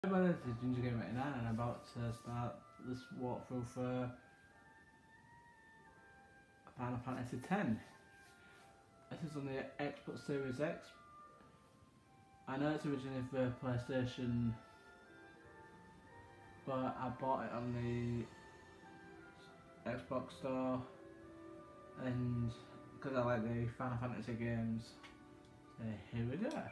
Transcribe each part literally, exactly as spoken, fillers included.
My name is Ginger Game eighty-nine and I'm about to start this walkthrough for Final Fantasy X. This is on the Xbox Series X. I know it's originally for PlayStation, but I bought it on the Xbox store, and because I like the Final Fantasy games, so here we go.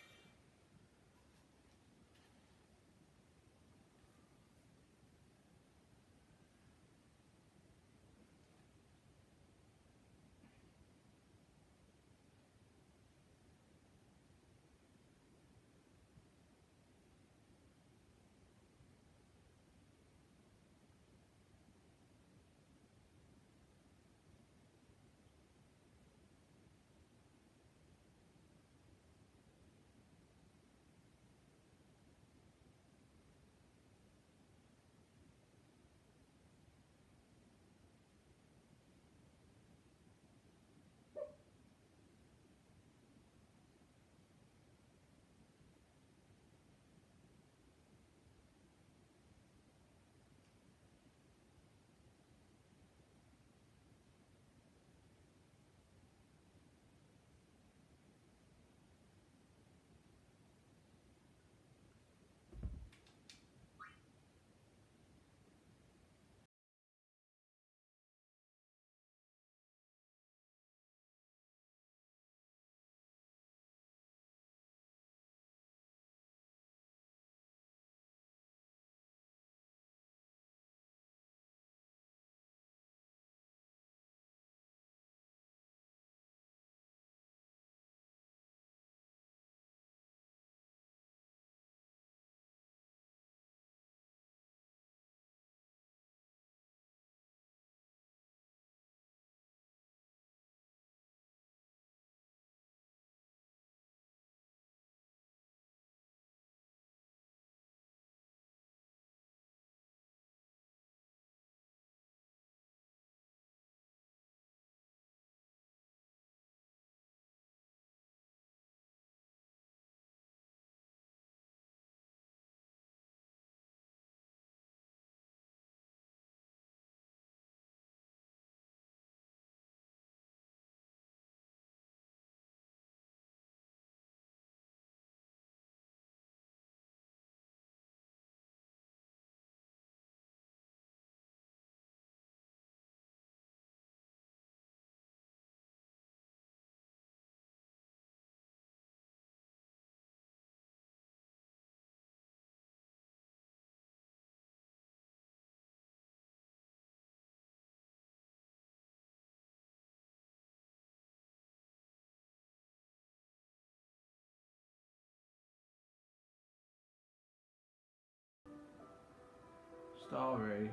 Story,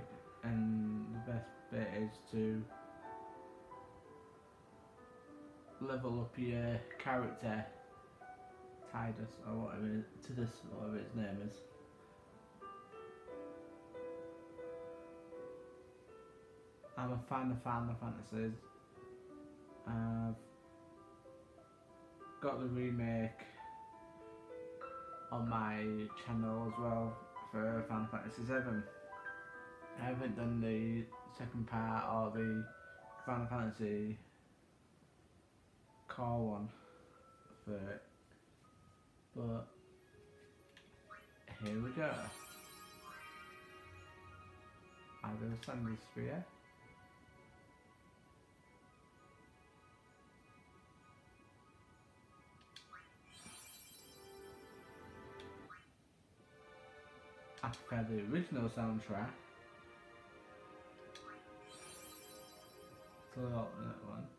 and the best bit is to level up your character, Tidus or whatever it is, Tidus, whatever its name is. I'm a fan of Final Fantasies. I've got the remake on my channel as well for Final Fantasy seven. I haven't done the second part or the Final Fantasy core one for it, but here we go. I will send this sphere. I prefer the original soundtrack to the alternate one.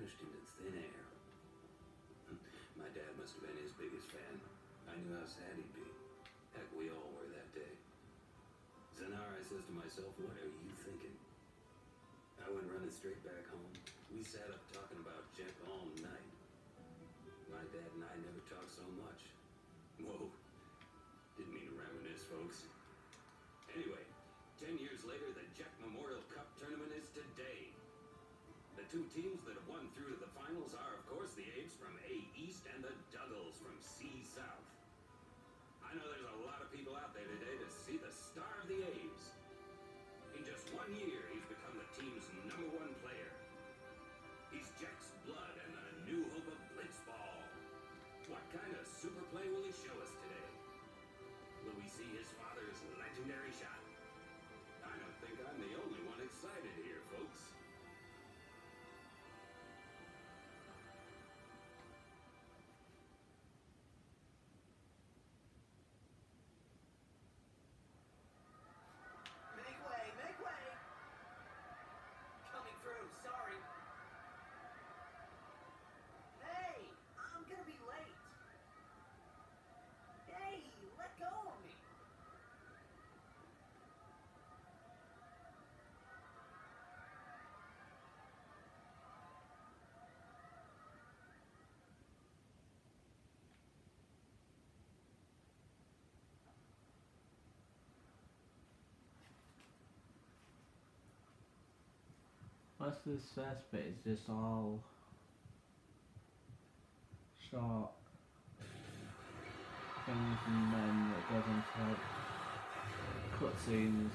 vanished into thin air. My dad must have been his biggest fan. I knew how sad he'd be. Heck, we all were that day. Zanara, I says to myself, what are you thinking? I went running straight back home. We sat up talking about Jack all night. My dad and I never talked so much. Whoa. Didn't mean to reminisce, folks. Anyway, ten years later, the Jack Memorial Cup tournament is today. The two teams that have won through to the finals are, of course, the Aves from A East and the Duggles from C South. I know there's a lot of people out there today to see the star of the Aves. In just one year, he's become the team's number one player. He's Jack's blood and the new hope of Blitzball. What kind of super play will he show us today? Will we see his father's legendary shot? I don't think I'm the only one excited here, folks. Make way, make way! Coming through, sorry. Hey, I'm gonna be late. Hey, let go of me. Most of this first bit is just all short things, and then it goes into like cutscenes.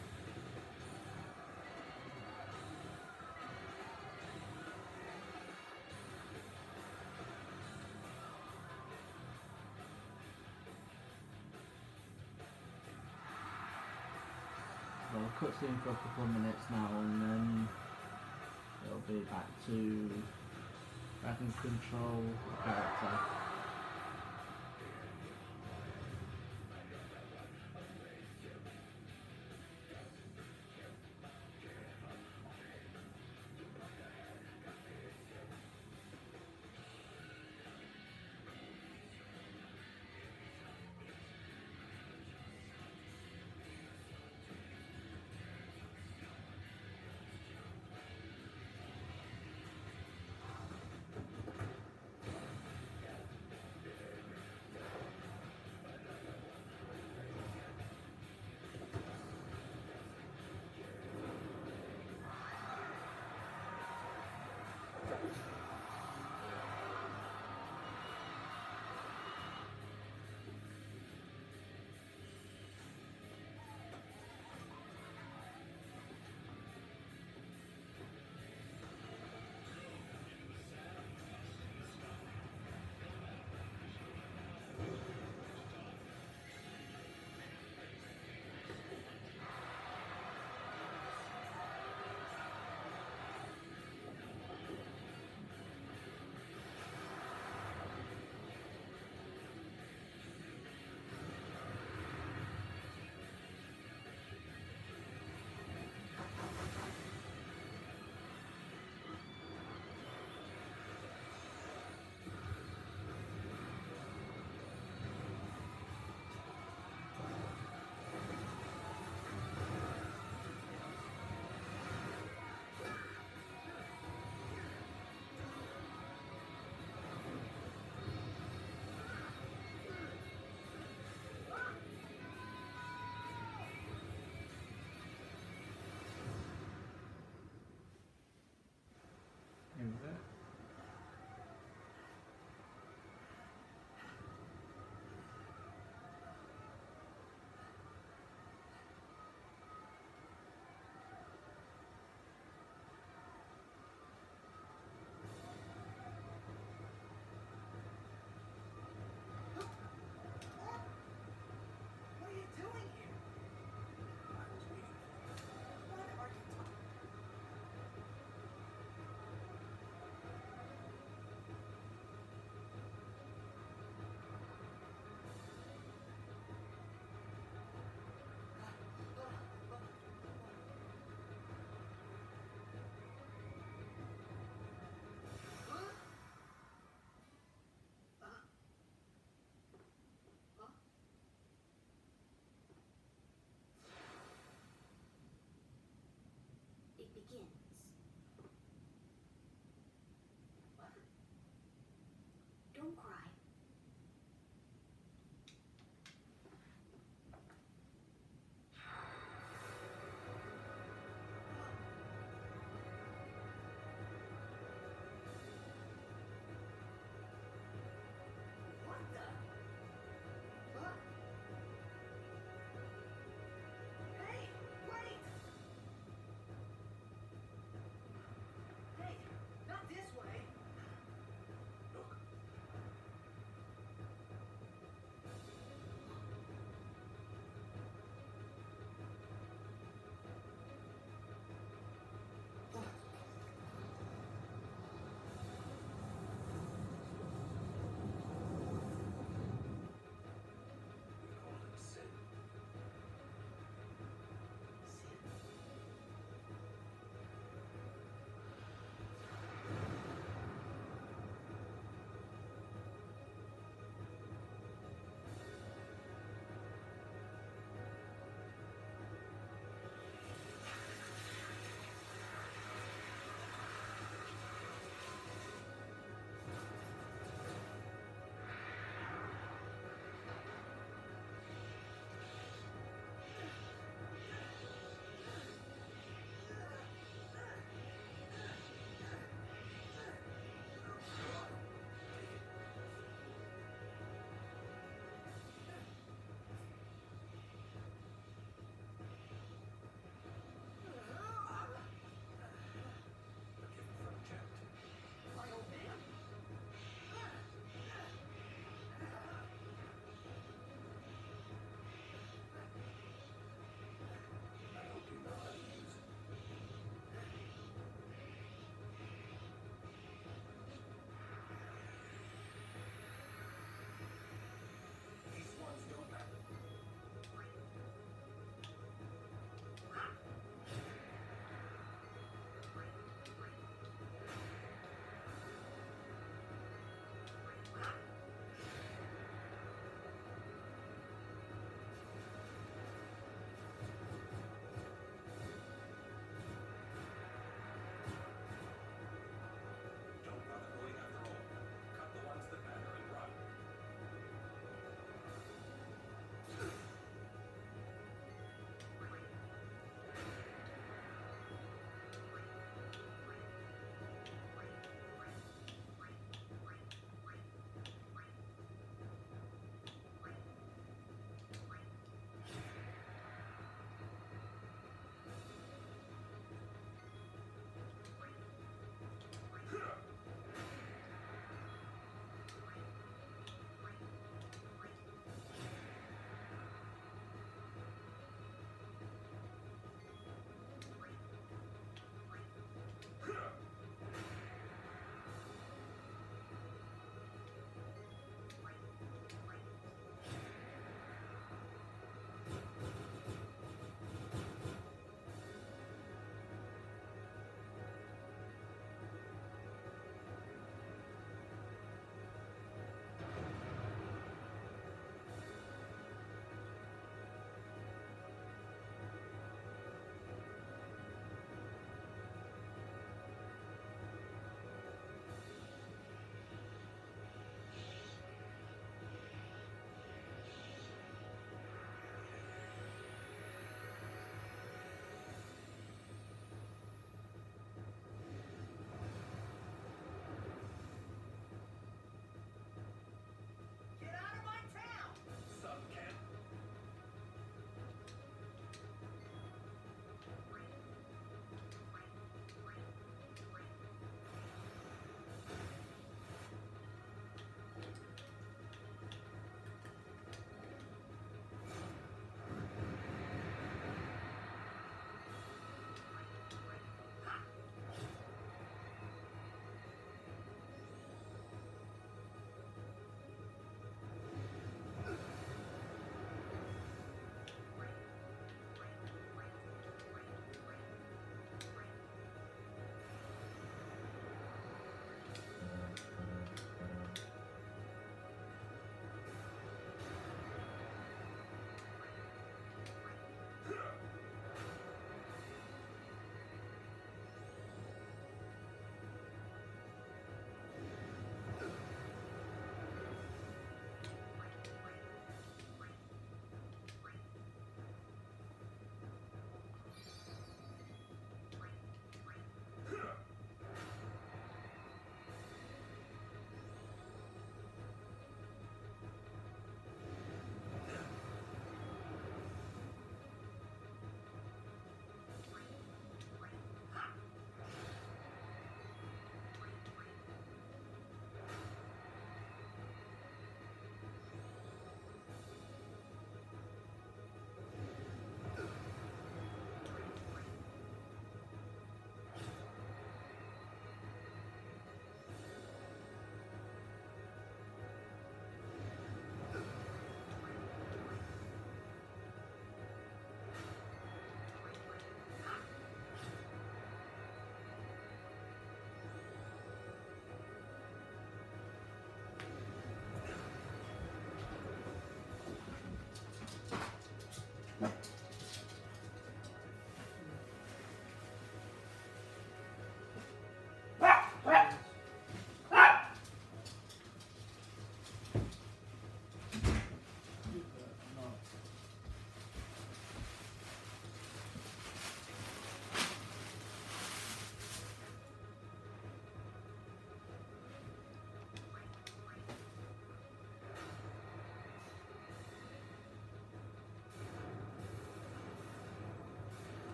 Well, cutscene for a couple of minutes now, and then it'll be back to I can control the character. Here we go. What are you doing here? I was waiting for you. What are you talking? begins. What? Don't cry. What the? What? Hey, wait! Hey, not this way. Look,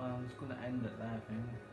Well, I'm just gonna end it there, I think.